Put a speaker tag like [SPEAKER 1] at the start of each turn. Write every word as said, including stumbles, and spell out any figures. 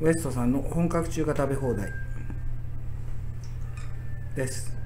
[SPEAKER 1] ウエストさんの本格中華食べ放題です。